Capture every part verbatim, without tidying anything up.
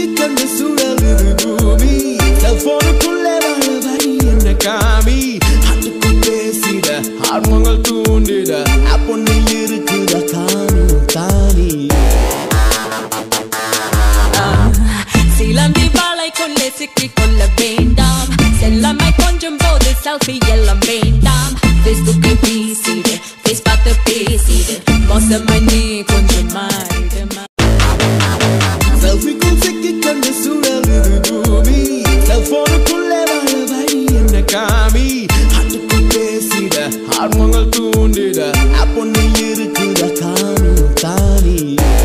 சிக்கிக்கொண்டு சுழலுது பூமி செல்போனுக்குள்ளே வாழ வழி என்ன காமி அதுக்குள் பேசிட ஆர்வங்கள் தூண்டிட அப்பொன்னில் இருக்குத காணி காணி சிலந்தி வாழைக்குள்ளே சிக்கிக்கொள்ள வேண்டாம் செல்லமை கொஞ்சம் போது செல்ஃபி எல்லாம் வேண்டாம் ஃபேஸ்புக்கை பேசிடு ஃபேஸ் பார்த்து பேசிடு மோசமாய் நீ கொஞ்சம் மாறிடு செல்ஃபிக்குள் சிக்கிக்கொண்டு சுழலுது பூமி செல்போனுக்குள்ளே வாழ வழி என்ன காமி அதுக்குள் பேசிட ஆர்வங்கள் தூண்டிட அப்பொன்னில் இருக்குத காணி காணி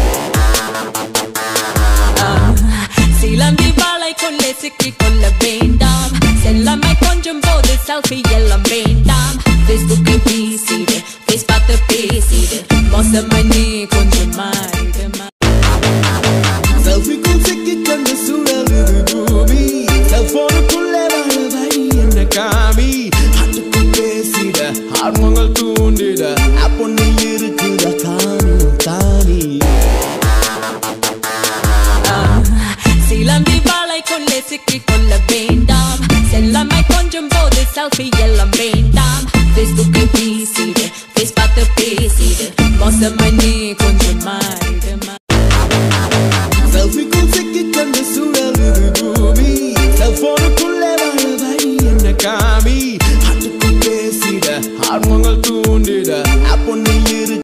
சிலந்தி வாழைக்குள்ளே சிக்கிக்கொள்ள வேண்டாம் செல்லமை கொஞ்சம் போது செல்ஃபி எல்லாம் வேண்டாம் ஃபேஸ்புக்கை பேசிடு ஃபேஸ் பார்த்து பேசிடு மோசமாய் நீ கொஞ்சம் மாறிடு செல்ஃபிக்குள் சிக்கிக்கொண்டு சுழலுது பூமி செல்போனுக்குள்ளே வாழ வழி என்ன காமி அதுக்குள் பேசிட ஆர்வங்கள் தூண்டிட